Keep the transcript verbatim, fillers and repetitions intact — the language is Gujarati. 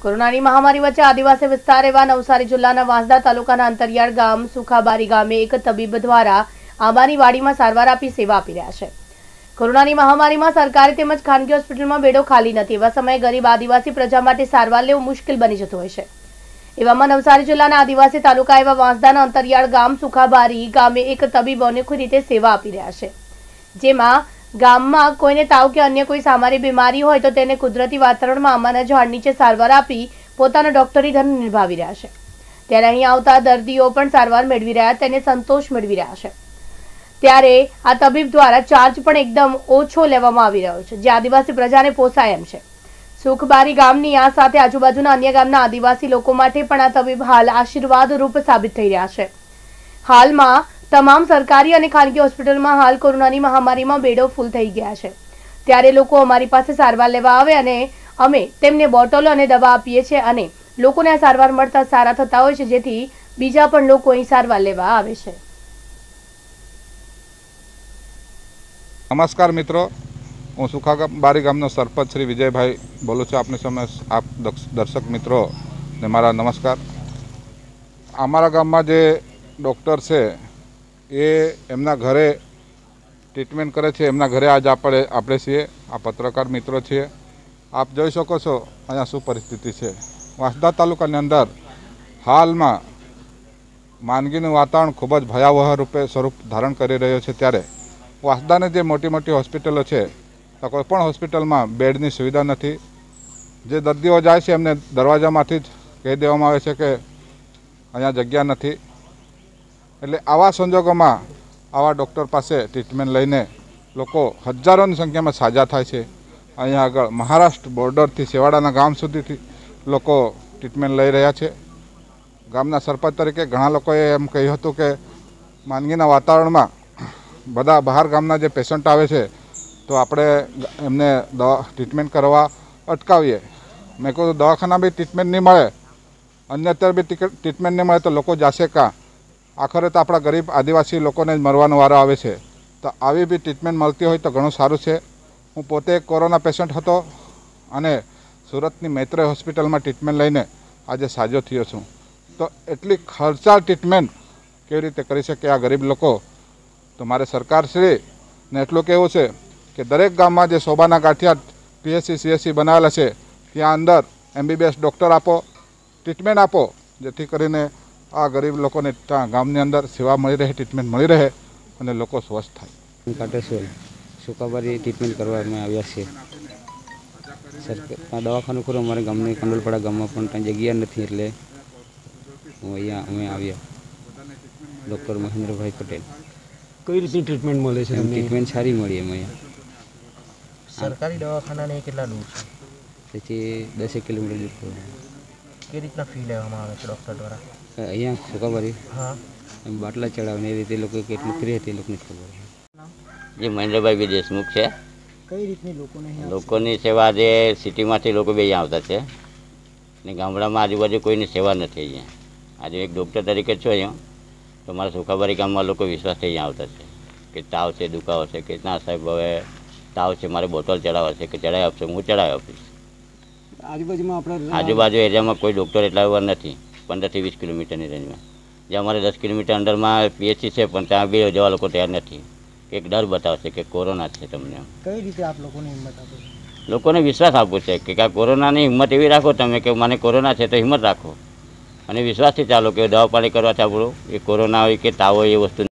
કોરોનાની મહામારી વચ્ચે આદિવાસી વિસ્તાર એવા નવસારી જિલ્લાના વાંસદા તાલુકાના અંતરિયાળ ગામ સુખાબારી ગામે એક તબીબ દ્વારા આંબાની વાડીમાં સારવાર આપી સેવા આપી રહ્યા છે। કોરોનાની મહામારીમાં સરકારી તેમજ ખાનગી હોસ્પિટલમાં બેડો ખાલી નથી। એવા સમયે ગરીબ આદિવાસી પ્રજા માટે સારવાર લેવું મુશ્કેલ બની જતું હોય છે। એવામાં નવસારી જિલ્લાના આદિવાસી તાલુકા એવા વાંસદાના અંતરિયાળ ગામ સુખાબારી ગામે એક તબીબ અનોખી રીતે સેવા આપી રહ્યા છે, જેમાં ગામમાં કોઈને તાવ કે અન્ય કોઈ સામાન્ય બીમારી હોય તો તેને કુદરતી વાતાવરણમાં આંબાના ઝાડ નીચે સારવાર આપી પોતાનો ડોક્ટરી ધર્મ નિભાવી રહ્યા છે। ત્યારે અહીં આવતા દર્દીઓ પણ સારવાર મેળવી રહ્યા તેને સંતોષ મેળવી રહ્યા છે। ત્યારે આ તબીબ દ્વારા ચાર્જ પણ એકદમ ઓછો લેવામાં આવી રહ્યો છે, જે આદિવાસી પ્રજાને પોસાય એમ છે। સુખબારી ગામની આ સાથે આજુબાજુના અન્ય ગામના આદિવાસી લોકો માટે પણ આ તબીબ હાલ આશીર્વાદ રૂપ સાબિત થઈ રહ્યા છે। હાલમાં તમામ સરકારી અને ખાનગી હોસ્પિટલમાં હાલ કોરોનાની મહામારીમાં બેડો ફૂલ થઈ ગયા છે। ત્યારે લોકો અમારી પાસે સારવાર લેવા આવે અને અમે તેમને બોટલો અને દવા આપીએ છીએ અને લોકોને આ સારવાર મળતા સારા થતા હોય છે, જેથી બીજા પણ લોકો અહીં સારવાર લેવા આવે છે। નમસ્કાર મિત્રો, હું સુખાબારી ગામનો સરપંચ શ્રી વિજયભાઈ બોલું છું। આપની સામે આપ દર્શક મિત્રો ને મારા નમસ્કાર। અમારા ગામમાં જે ડૉક્ટર છે એ એમના ઘરે ટ્રીટમેન્ટ કરે છે। એમના ઘરે આજ આપણે આપણે છીએ, આ પત્રકાર મિત્રો છીએ। આપ જોઈ શકો છો અહીંયા શું પરિસ્થિતિ છે। વાંસદા તાલુકાની અંદર હાલમાં માંદગીનું વાતાવરણ ખૂબ જ ભયાવહ રૂપે સ્વરૂપ ધારણ કરી રહ્યો છે। ત્યારે વાંસદાની જે મોટી મોટી હોસ્પિટલો છે તો કોઈ પણ હોસ્પિટલમાં બેડની સુવિધા નથી। જે દર્દીઓ જાય છે એમને દરવાજામાંથી જ કહી દેવામાં આવે છે કે અહીંયા જગ્યા નથી। એટલે આવા સંજોગોમાં આવા ડૉક્ટર પાસે ટ્રીટમેન્ટ લઈને લોકો હજારોની સંખ્યામાં સાજા થાય છે। અહીંયા આગળ મહારાષ્ટ્ર બોર્ડરથી છેવાડાના ગામ સુધીથી લોકો ટ્રીટમેન્ટ લઈ રહ્યા છે। ગામના સરપંચ તરીકે ઘણા લોકોએ એમ કહ્યું હતું કે માંદગીના વાતાવરણમાં બધા બહાર ગામના જે પેશન્ટ આવે છે તો આપણે એમને દવા ટ્રીટમેન્ટ કરવા અટકાવીએ। મેં કહ્યું દવાખાના બી ટ્રીટમેન્ટ નહીં મળે, અન્યત્ર બી ટ્રીટમેન્ટ નહીં મળે તો લોકો જશે કાં? આખરે તો આપણા ગરીબ આદિવાસી લોકોને જ મરવાનો વારો આવે છે। તો આવી બી ટ્રીટમેન્ટ મળતી હોય તો ઘણું સારું છે। હું પોતે એક કોરોના પેશન્ટ હતો અને સુરતની મૈત્રી હોસ્પિટલમાં ટ્રીટમેન્ટ લઈને આજે સાજો થયો છું। તો એટલી ખર્ચાળ ટ્રીટમેન્ટ કેવી રીતે કરી શકે આ ગરીબ લોકો? તો મારે સરકારશ્રીને એટલું કહેવું છે કે દરેક ગામમાં જે શોભાના ગાંઠિયા પીએચસી સીએચસી બનાવેલા છે ત્યાં અંદર એમબીબીએસ ડૉક્ટર આપો, ટ્રીટમેન્ટ આપો, જેથી કરીને આ ગરીબ લોકોને ત્યાં ગામની અંદર સેવા મળી રહે, ટ્રીટમેન્ટ મળી રહે અને લોકો સ્વસ્થ થાય। કાટેશ્વર સુખાબારી ટ્રીટમેન્ટ કરવા અમે આવ્યા છીએ। સરકાર દવાખાનું ખરું અમારા ગામની કંડોલપાડા ગામમાં પણ ત્યાં જગ્યા નથી, એટલે હું અહીંયા અમે આવ્યા। ડૉક્ટર મહેન્દ્રભાઈ પટેલ। કઈ રીતની ટ્રીટમેન્ટ મળે છે? ટ્રીટમેન્ટ સારી મળી એમ અહીંયા। સરકારી દવાખાનાને કેટલા દૂર છે? તેથી દસેક કિલોમીટર દૂર પડે। કઈ રીતના ફી લેવામાં આવે છે ડૉક્ટર દ્વારા? અહીંયા સુખાબારી હા એમ બાટલા ચડાવીને એ રીતે લોકો કેટલું ફ્રી હતી એ લોકોને ખબર છે। જે મહેન્દ્રભાઈ બી દેશમુખ છે। કઈ રીતની લોકોને લોકોની સેવા આજે સિટીમાંથી લોકો બી અહીંયા આવતા છે ને ગામડામાં આજુબાજુ કોઈની સેવા નથી અહીંયા। આજે એક ડૉક્ટર તરીકે છો અહીંયા તો મારા સુખાબારી ગામમાં લોકો વિશ્વાસથી અહીંયા આવતા છે કે તાવ છે, દુખાવો છે કે ના સાહેબ હવે તાવ છે, મારે બોટલ ચડાવવા છે કે ચડાવી આપશે, હું ચડાવી આપીશ। આજુબાજુમાં આપણે આજુબાજુ એરિયામાં કોઈ ડૉક્ટર એટલા એવા નથી, પંદરથી વીસ કિલોમીટરની રેન્જમાં। જ્યાં અમારે દસ કિલોમીટર અંદરમાં પીએચસી છે પણ ત્યાં બી જવા લોકો તૈયાર નથી। એક ડર બતાવશે કે કોરોના છે તમને। કઈ રીતે આપ લોકોને હિંમત આપો છો? લોકોને વિશ્વાસ આપવો છે કે આ કોરોનાની હિંમત એવી રાખો તમે કે મને કોરોના છે તો હિંમત રાખો અને વિશ્વાસથી ચાલો કે દવા પાણી કરવાથી આપણું એ કોરોના હોય કે તાવ હોય એ વસ્તુ